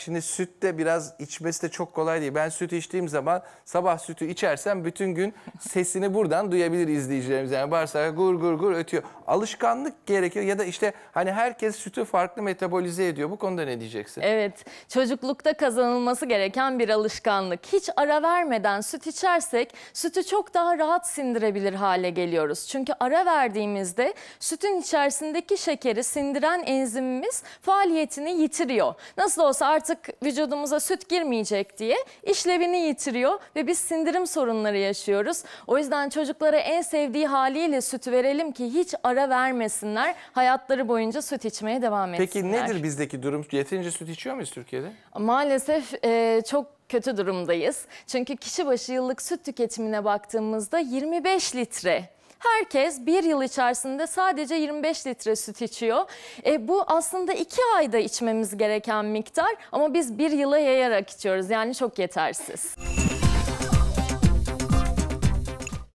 şimdi süt de biraz içmesi de çok kolay değil. Ben süt içtiğim zaman sabah sütü içersem bütün gün sesini buradan duyabilir izleyicilerimiz. Yani bağırsak gur gur gur ötüyor. Alışkanlık gerekiyor ya da işte hani herkes sütü farklı metabolize ediyor. Bu konuda ne diyeceksin? Evet, çocuklukta kazanılması gereken bir alışkanlık. Hiç ara vermeden süt içersek sütü çok daha rahat sindirebilir hale geliyoruz. Çünkü ara verdiğimizde sütün içerisindeki şekeri sindiren enzimimiz faaliyetini yitiriyor. Nasıl olsa artık vücudumuza süt girmeyecek diye işlevini yitiriyor ve biz sindirim sorunları yaşıyoruz. O yüzden çocuklara en sevdiği haliyle süt verelim ki hiç ara vermesinler. Hayatları boyunca süt içmeye devam etsinler. Peki nedir bizdeki durum? Yeterince süt içiyor muyuz Türkiye'de? Maalesef çok kötü durumdayız. Çünkü kişi başı yıllık süt tüketimine baktığımızda 25 litre. Herkes bir yıl içerisinde sadece 25 litre süt içiyor. Bu aslında 2 ayda içmemiz gereken miktar ama biz bir yıla yayarak içiyoruz. Yani çok yetersiz.